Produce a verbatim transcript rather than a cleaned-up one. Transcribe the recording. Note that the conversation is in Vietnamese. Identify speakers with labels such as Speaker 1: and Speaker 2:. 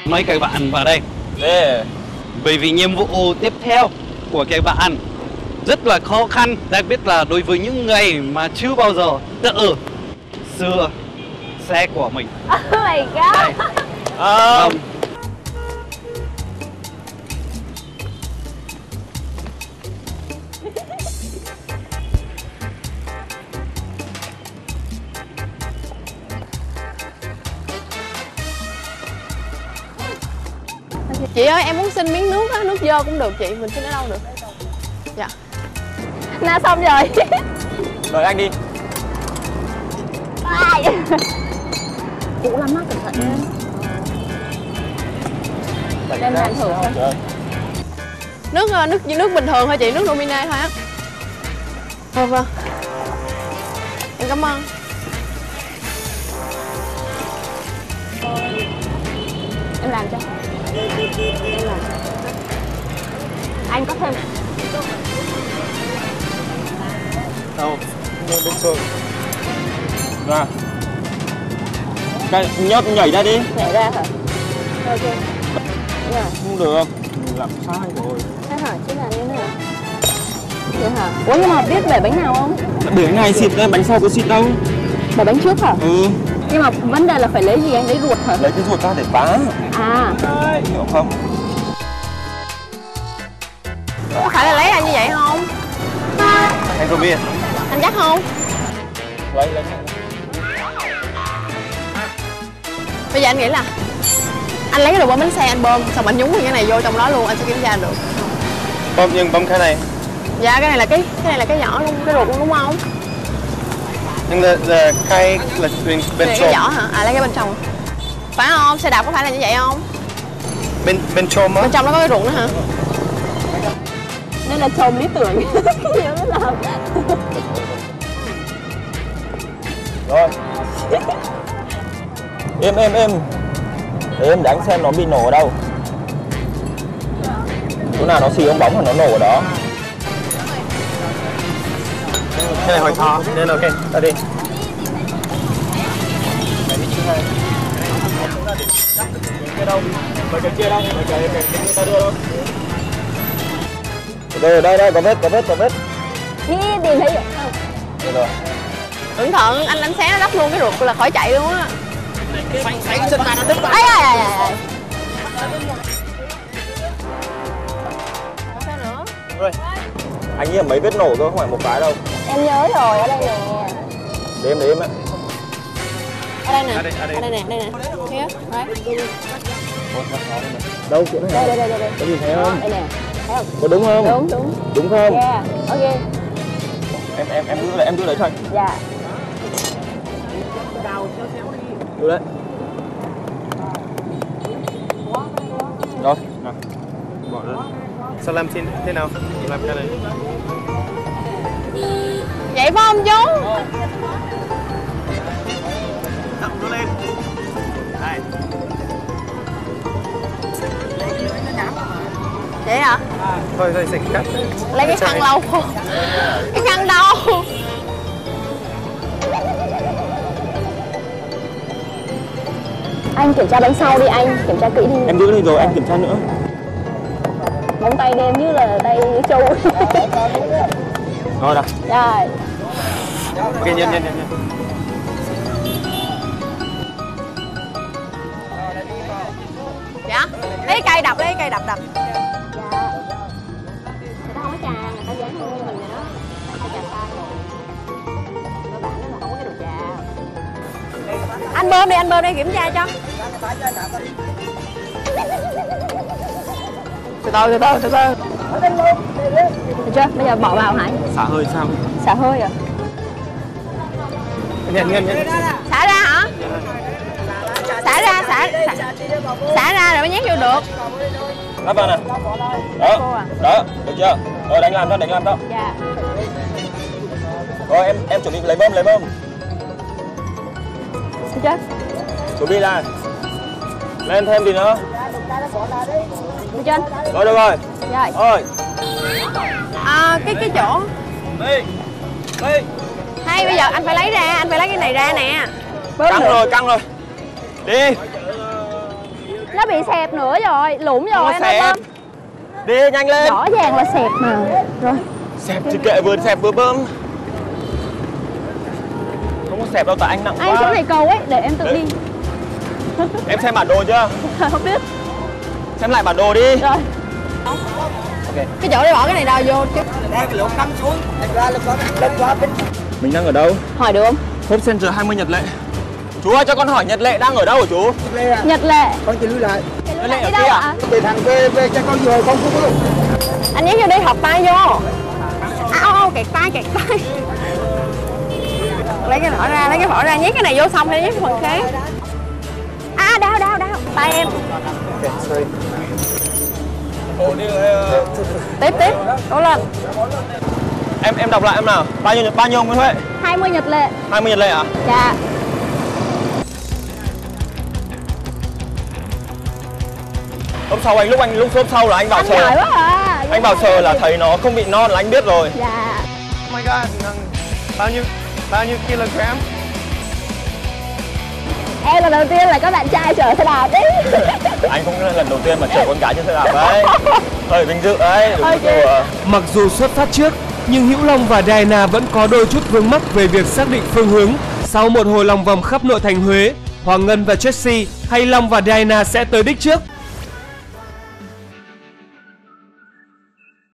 Speaker 1: mời các bạn vào đây.
Speaker 2: Yeah.
Speaker 1: Bởi vì nhiệm vụ tiếp theo của các bạn rất là khó khăn, đặc biệt là đối với những người mà chưa bao giờ tự sửa xe của mình.
Speaker 3: Oh my god.
Speaker 2: À,
Speaker 4: Chị ơi, em muốn xin miếng nước á, nước dơ cũng được chị, mình xin ở đâu được? Dạ.
Speaker 3: Na xong rồi.
Speaker 2: đợi anh đi.
Speaker 3: Ai. Cũ lắm á, cẩn thận nha. Đem lại thử xem.
Speaker 4: Nước nước nước bình thường thôi chị, nước Domine thôi á. Vâng vâng. Em cảm ơn.
Speaker 3: Em làm cho. Em làm. Anh có thêm.
Speaker 2: Đâu? Bên trên. Ra. Cái nhấp nhảy ra đi.
Speaker 3: Nhảy ra hả? Ok. Rồi.
Speaker 2: Không được. Mình làm sai rồi.
Speaker 3: Thế hả? Chứ là như thế nào? Vậy hả? Ủa nhưng mà biết bể bánh nào không?
Speaker 2: Bể này xịt ra, bánh sau có xịt đâu.
Speaker 3: Bể bánh trước hả?
Speaker 2: Ừ.
Speaker 3: Nhưng mà vấn đề là phải lấy gì anh? Lấy ruột hả?
Speaker 2: Lấy cái ruột ra để phá.
Speaker 3: À.
Speaker 2: Hiểu không?
Speaker 4: Có phải là lấy anh như vậy không?
Speaker 2: Anh không biết.
Speaker 4: Anh chắc không?
Speaker 2: Lấy lấy.
Speaker 4: Bây giờ anh nghĩ là anh lấy cái đồ bơm bánh xe anh bơm, xong anh nhúng cái này vô trong đó luôn, anh sẽ kiểm tra được.
Speaker 2: Bơm nhưng bơm cái này.
Speaker 4: Dạ cái này là cái cái này là cái nhỏ luôn, cái ruột luôn đúng không?
Speaker 2: Nhưng là, là cái là bên bên
Speaker 4: Cái
Speaker 2: trong.
Speaker 4: vỏ hả? À lấy cái bên trong. Phải không? Xe đạp có phải là như vậy không?
Speaker 2: Bên bên trong á.
Speaker 4: Bên trong nó có cái ruột nữa hả?
Speaker 3: Nên là chồng lý tưởng. Nhiều biết làm.
Speaker 2: Rồi. Em em em. Để em đánh xem nó bị nổ ở đâu. Chỗ nào nó xì ống bóng là nó nổ ở đó. Cái này hồi thò nên ok, ta đi. Cái đâu? Mày cái chia đâu? Mày cái cái cái ta đưa đâu? Đây đây đây có vết có vết có vết.
Speaker 3: Đi tìm thấy được không?
Speaker 2: Được rồi.
Speaker 4: Cẩn thận, anh đánh xé nó đắp luôn cái ruột là khỏi chạy luôn á.
Speaker 1: Phanh phanh chân bàn nó đứt.
Speaker 3: Ai ai ai ai.
Speaker 4: Sao nữa?
Speaker 2: Rồi. Anh nghĩ là mấy vết nổ thôi, không phải một cái đâu.
Speaker 3: Em nhớ rồi, ở đây nè.
Speaker 2: Đếm đếm á.
Speaker 4: Ở đây nè, ở đây, ở đây nè, đây nè. Here, right.
Speaker 2: Đâu chỗ này?
Speaker 3: Đây đây đây đây đây.
Speaker 2: Có nhìn thấy không?
Speaker 3: Đây nè. Thấy không?
Speaker 2: Có đúng không?
Speaker 3: Đúng đúng.
Speaker 2: Đúng không?
Speaker 3: Yeah, ok.
Speaker 2: Em em em đưa lại, em đưa lại cho anh.
Speaker 3: Dạ.
Speaker 2: Đưa đấy. Rồi, nào. Bỏ ra. Sao làm thế, thế nào? Làm cái này.
Speaker 4: Vậy phải không chú?
Speaker 1: Thẳng nó lên. Đây.
Speaker 4: Vậy hả?
Speaker 2: À, thôi thôi sẽ cắt.
Speaker 4: Lấy cái khăn lau khô. Cái khăn đâu?
Speaker 3: Anh kiểm tra bánh sau đi anh, kiểm tra kỹ đi.
Speaker 2: Em đưa đi rồi, anh kiểm tra nữa.
Speaker 3: Móng tay đêm như là tay trâu.
Speaker 2: Rồi nào.
Speaker 3: Rồi.
Speaker 2: Ok, nhân nhân nhân nhân.
Speaker 4: Dạ. Lấy cây đập, lấy cây đập đập.
Speaker 3: Dạ. Người ta không có trà, người ta dán như mình vậy đó. Người ta trà sai rồi. Cơ bản là không có cái đồ trà.
Speaker 4: Anh bơm đi, anh bơm đi kiểm tra cho. Từ từ, từ từ, từ từ.
Speaker 3: Được chưa? Bây giờ bỏ vào hả?
Speaker 2: Xả hơi sao?
Speaker 3: Xả hơi à?
Speaker 2: Nhân nhân nhân.
Speaker 4: Xả ra hả? Xả ra, xả, xả, xả ra rồi mới nhét vô được.
Speaker 2: Lắp vào nè. Đó, đó, được chưa? Rồi đánh làm thôi, đánh làm thôi.
Speaker 3: Dạ.
Speaker 2: Rồi em em chuẩn bị lấy bơm, lấy bơm.
Speaker 3: Được chưa?
Speaker 2: Chuẩn bị là lên thêm gì nữa?
Speaker 3: Được chưa?
Speaker 2: Rồi được rồi.
Speaker 3: Rồi.
Speaker 2: Rồi.
Speaker 4: À, cái cái chỗ.
Speaker 2: Đi. Đi.
Speaker 4: Hay bây giờ anh phải lấy ra, anh phải lấy cái này ra nè.
Speaker 2: Căng rồi, căng rồi. Đi.
Speaker 3: Nó nó bị xẹp nữa rồi, lủng rồi anh
Speaker 2: xẹp.
Speaker 3: Tâm.
Speaker 2: Đi nhanh lên.
Speaker 3: Rõ ràng là xẹp mà. Rồi.
Speaker 2: Xẹp thì kệ, vừa xẹp vừa bơm. Không có xẹp đâu, tại anh nặng
Speaker 3: Anh
Speaker 2: quá.
Speaker 3: chỗ này cầu ấy, để em tự
Speaker 2: Đấy.
Speaker 3: đi.
Speaker 2: Em xem bản đồ chưa?
Speaker 3: Không biết.
Speaker 2: Xem lại bản đồ đi.
Speaker 3: Rồi.
Speaker 2: Ok.
Speaker 4: Cái chỗ để bỏ cái này đào vô chứ.
Speaker 2: Mình đang ở đâu?
Speaker 4: Hỏi được không?
Speaker 2: Hope Center hai mươi Nhật Lệ. Chú ơi, cho con hỏi Nhật Lệ đang ở đâu hả chú?
Speaker 3: Nhật Lệ.
Speaker 5: Con chỉ lưu lại.
Speaker 2: Nhật Lệ ở
Speaker 3: Đi đâu
Speaker 2: kia
Speaker 3: ạ?
Speaker 2: à?
Speaker 5: Để thằng về về cho con vừa con cũng luôn.
Speaker 4: Anh nhét vô đi, học tay vô. À, ô, ô, kẹt tay, kẹt tay. Lấy cái vỏ ra, lấy cái vỏ ra, nhét cái này vô xong hay nhét cái phần khác. À, đau, đau, đau. Tay em.
Speaker 5: Okay, sorry.
Speaker 4: Tiếp, tiếp. Cố lên.
Speaker 2: Em em đọc lại em nào. Bao nhiêu bao nhiêu ông Nguyễn Huệ?
Speaker 3: hai mươi Nhật Lệ.
Speaker 2: hai mươi Nhật Lệ à?
Speaker 3: Dạ.
Speaker 2: Hôm sau anh lúc anh lúc hôm sau là anh vào
Speaker 3: Anh
Speaker 2: sờ.
Speaker 3: giỏi quá à.
Speaker 2: Anh vào sờ là thấy nó không bị non là anh biết rồi.
Speaker 3: Dạ.
Speaker 2: Oh my god, bao nhiêu bao nhiêu kg?
Speaker 3: Em là đầu tiên là các bạn trai chở xe đạp đấy.
Speaker 2: Anh cũng lần đầu tiên mà chở con gái trên xe đạp đấy. Hơi vinh dự đấy, đừng
Speaker 3: Ok.
Speaker 2: có đùa.
Speaker 6: Mặc dù xuất phát trước, nhưng Hữu Long và Diana vẫn có đôi chút vướng mắc về việc xác định phương hướng. Sau một hồi lòng vòng khắp nội thành Huế, Hoàng Ngân và Jessie hay Long và Diana sẽ tới đích trước?